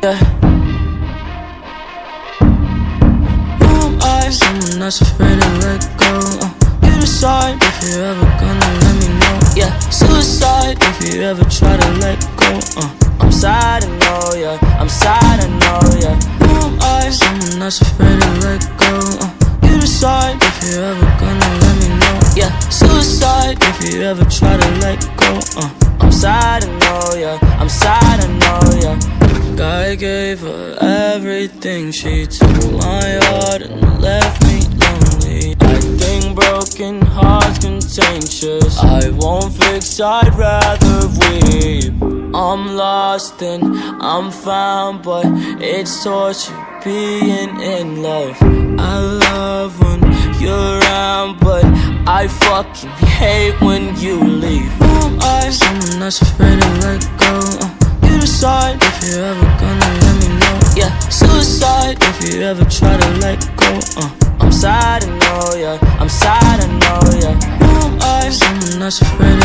Yeah. Who am I? Someone that's afraid to let go. You decide if you're ever gonna let me know. Yeah, suicide if you ever try to let go. I'm sad, I know, yeah. I'm sad, I know, yeah. Who am I? Someone that's afraid to let go. You decide if you're ever gonna let me know. Yeah, suicide if you ever try to let go. I'm sad, I know, yeah. I'm sad, I know, yeah. I gave her everything. She took my heart and left me lonely. I think broken hearts contagious. I won't fix, I'd rather weep. I'm lost and I'm found, but it's torture being in love. I love when you're around, but I fucking hate when you leave. Who am I? Someone that's afraid to let go. You decide if you're ever gonna let me know. Yeah, suicide if you ever try to let go. I'm sad, I know, yeah. I'm sad, I know, yeah. Who am I? Someone that's afraid to